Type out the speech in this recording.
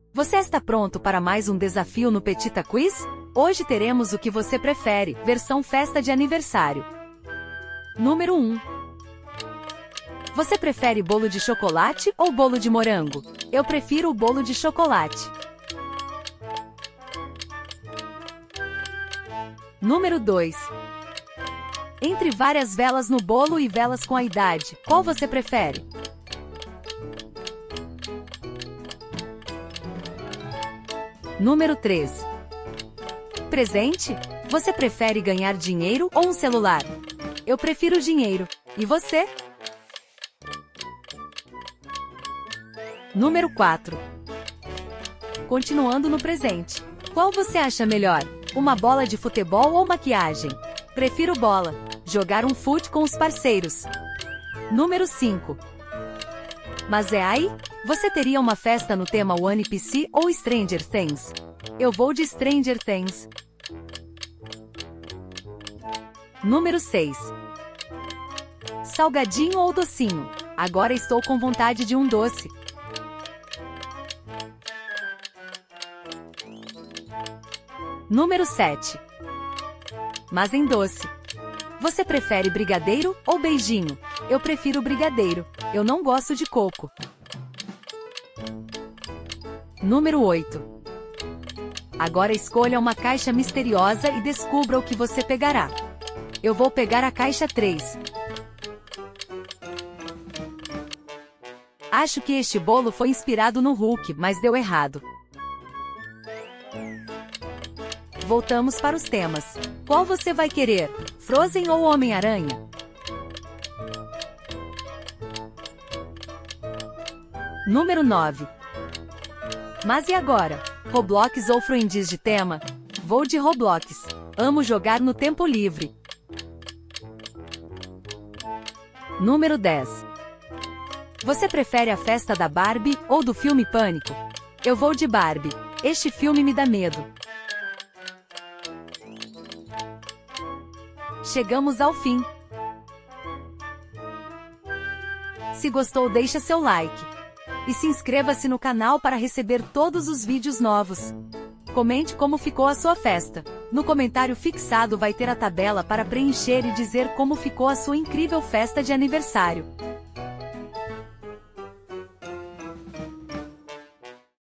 Você está pronto para mais um desafio no Petita Quiz? Hoje teremos o que você prefere, versão festa de aniversário. Número 1. Você prefere bolo de chocolate ou bolo de morango? Eu prefiro o bolo de chocolate. Número 2. Entre várias velas no bolo e velas com a idade, qual você prefere? Número 3. Presente? Você prefere ganhar dinheiro ou um celular? Eu prefiro dinheiro. E você? Número 4. Continuando no presente. Qual você acha melhor? Uma bola de futebol ou maquiagem? Prefiro bola. Jogar um fute com os parceiros. Número 5. Mas é aí? Você teria uma festa no tema One Piece ou Stranger Things? Eu vou de Stranger Things. Número 6. Salgadinho ou docinho? Agora estou com vontade de um doce. Número 7. Mas em doce. Você prefere brigadeiro ou beijinho? Eu prefiro brigadeiro. Eu não gosto de coco. Número 8. Agora escolha uma caixa misteriosa e descubra o que você pegará. Eu vou pegar a caixa 3. Acho que este bolo foi inspirado no Hulk, mas deu errado. Voltamos para os temas. Qual você vai querer? Frozen ou Homem-Aranha? Número 9. Mas e agora? Roblox ou Friends de tema? Vou de Roblox. Amo jogar no tempo livre. Número 10. Você prefere a festa da Barbie ou do filme Pânico? Eu vou de Barbie. Este filme me dá medo. Chegamos ao fim. Se gostou, deixa seu like. E se inscreva-se no canal para receber todos os vídeos novos. Comente como ficou a sua festa. No comentário fixado vai ter a tabela para preencher e dizer como ficou a sua incrível festa de aniversário.